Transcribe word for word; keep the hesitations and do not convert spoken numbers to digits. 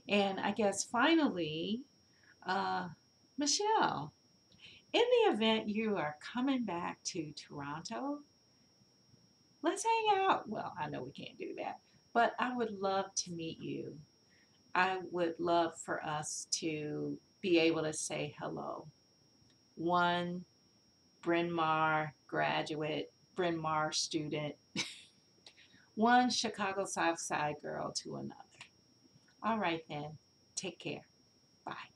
And I guess finally, uh, Michelle, in the event you are coming back to Toronto, let's hang out. Well, I know we can't do that, but I would love to meet you. I would love for us to be able to say hello. One Bryn Mawr graduate, Bryn Mawr student, one Chicago South Side girl to another. All right, then. Take care. Bye.